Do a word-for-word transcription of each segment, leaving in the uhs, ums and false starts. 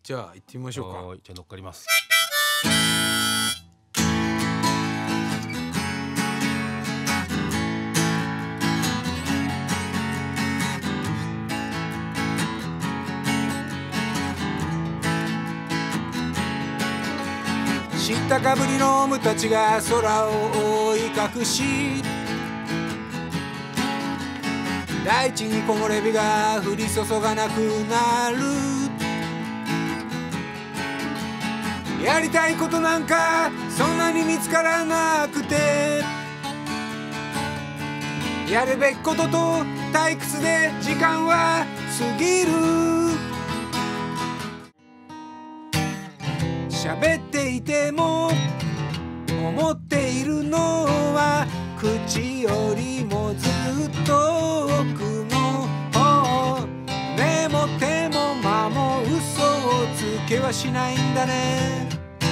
じゃあ行ってみましょうか。 はい、じゃあ乗っかります。 知ったかぶりのオウムたちが空を覆い隠し、大地に木漏れ日が降り注がなくなる。やりたいことなんかそんなに見つからなくて、やるべきことと退屈で時間は過ぎる。喋っていても思っているのは口よりもずっと奥の方。でも手も間も嘘をつけはしないんだね。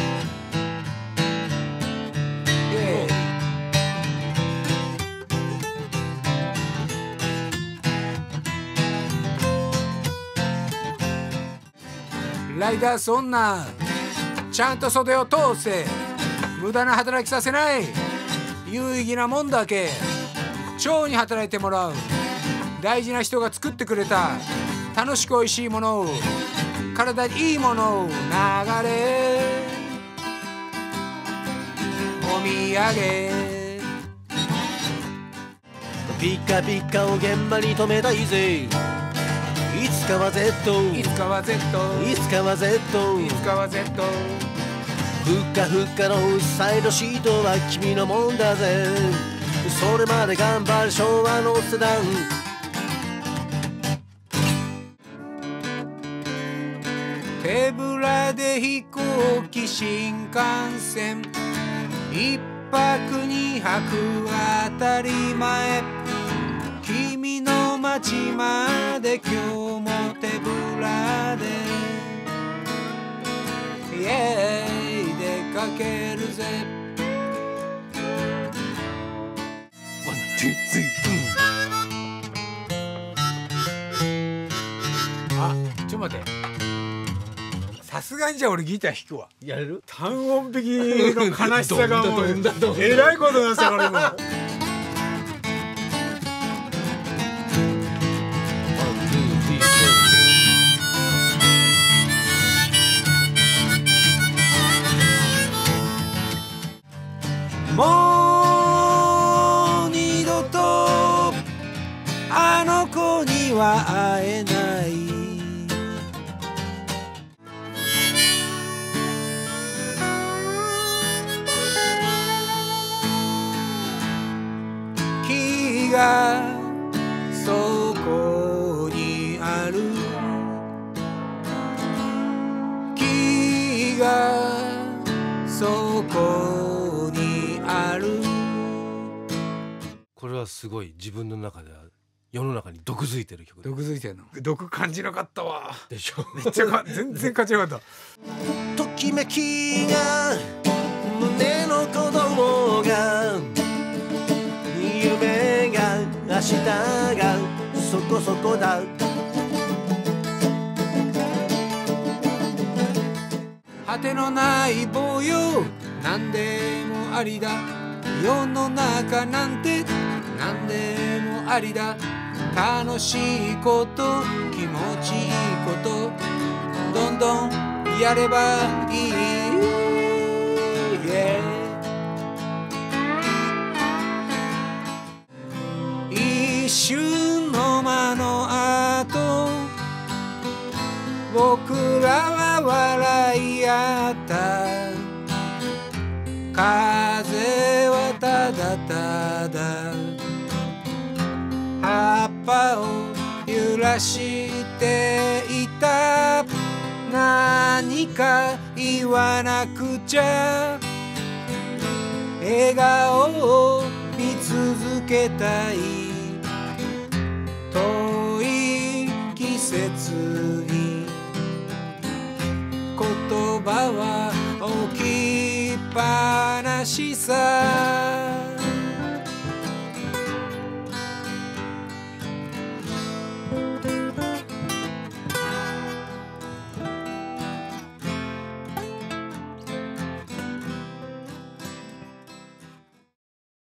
ライダーそんなちゃんと袖を通せ、無駄な働きさせない、有意義なもんだけ蝶に働いてもらう。大事な人が作ってくれた楽しくおいしいものを、体にいいものを流れお土産。 ピカピカを現場に止めたいぜ。いつかは Z、 いつかは Z、 いつかは Z、 いつかは Z。 ふっかふっかのサイドシートは君のもんだぜ。それまで頑張る昭和のセダン。 手ぶらで飛行機新幹線、一泊二泊当たり前。君の街まで今日も手ぶらでイエーイ出かけるぜ。ワンツースリー。あ、ちょっと待って、さすがにじゃあ俺ギター弾くわ。 やれる？ 単音弾きの悲しさがもうえらいことになってたから今。もう二度とあの子には会えない。木がそこにある、木がそこにある。 これはすごい自分の中では世の中に毒づいてる曲で。 毒づいてるの？毒感じなかったわ。 でしょ。 めっちゃか全然感じなかった。 ときめきが胸の鼓動が、夢が明日がそこそこだ。 果てのない棒よ、なんでもありだ。世の中なんてなんでもありだ。楽しいこと、気持ちいいこと、どんどんやればいい、yeah。 一瞬の間の後、僕らは笑い合った。風はただただ葉っぱを揺らしていた。何か言わなくちゃ、笑顔を見続けたい。遠い季節に言葉は置きっぱなしさ。